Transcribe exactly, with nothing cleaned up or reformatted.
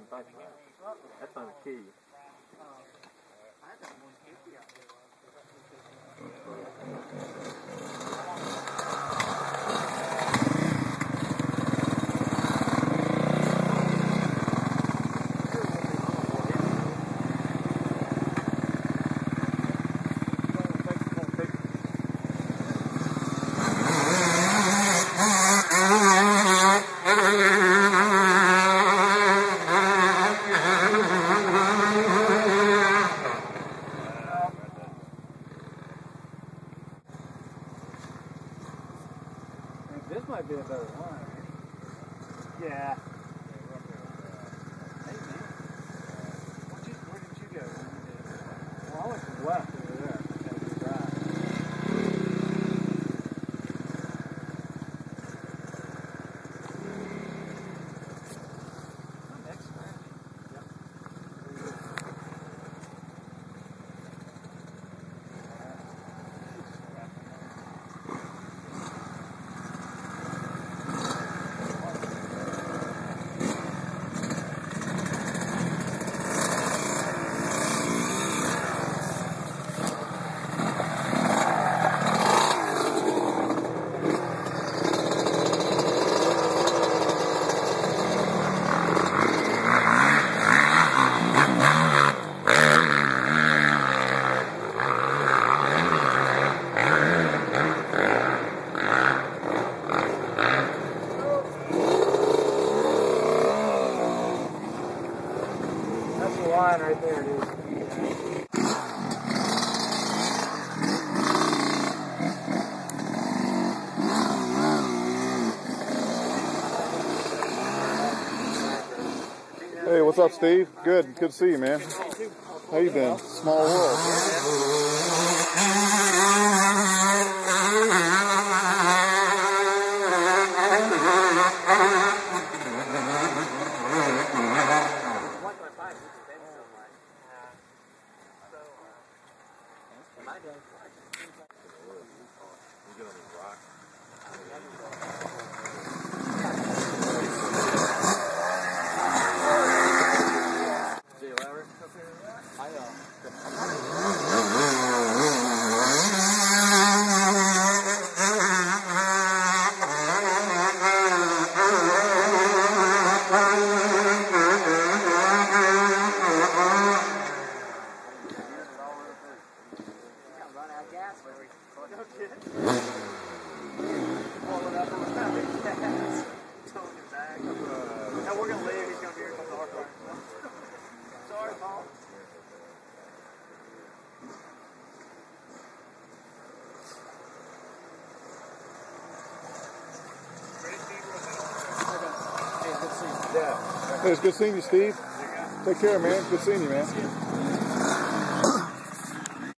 find the key. That's on the key. This might be a better one. Yeah. Hey man, where'd you, where did you go? Well, I went to the left over there. Gotta go right. Oh, next match. Yep. That's the line right there, dude. Hey, what's up, Steve? Good, good to see you, man. How you been? Small world. Yeah. Hey, it's good seeing you, Steve. Take care, man. Good seeing you, man.